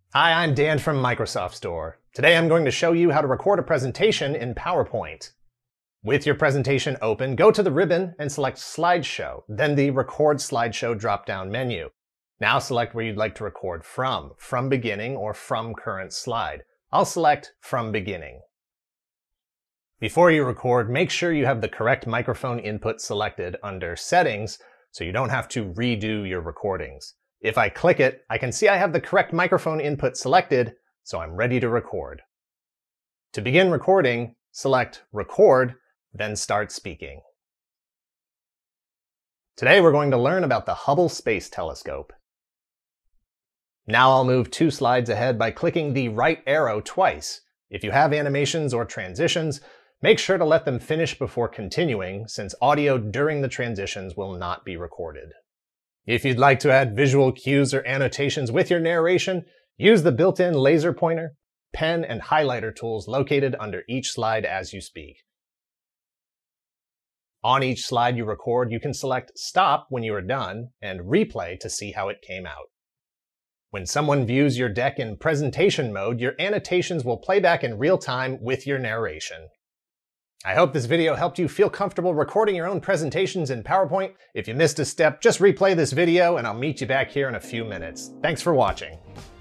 Hi, I'm Dan from Microsoft Store. Today I'm going to show you how to record a presentation in PowerPoint. With your presentation open, go to the ribbon and select Slideshow, then the Record Slideshow drop-down menu. Now select where you'd like to record from beginning or from current slide. I'll select from beginning. Before you record, make sure you have the correct microphone input selected under Settings so you don't have to redo your recordings. If I click it, I can see I have the correct microphone input selected, so I'm ready to record. To begin recording, select Record, then start speaking. Today we're going to learn about the Hubble Space Telescope. Now I'll move 2 slides ahead by clicking the right arrow twice. If you have animations or transitions, make sure to let them finish before continuing, since audio during the transitions will not be recorded. If you'd like to add visual cues or annotations with your narration, use the built-in laser pointer, pen, and highlighter tools located under each slide as you speak. On each slide you record, you can select Stop when you are done and Replay to see how it came out. When someone views your deck in presentation mode, your annotations will play back in real time with your narration. I hope this video helped you feel comfortable recording your own presentations in PowerPoint. If you missed a step, just replay this video and I'll meet you back here in a few minutes. Thanks for watching.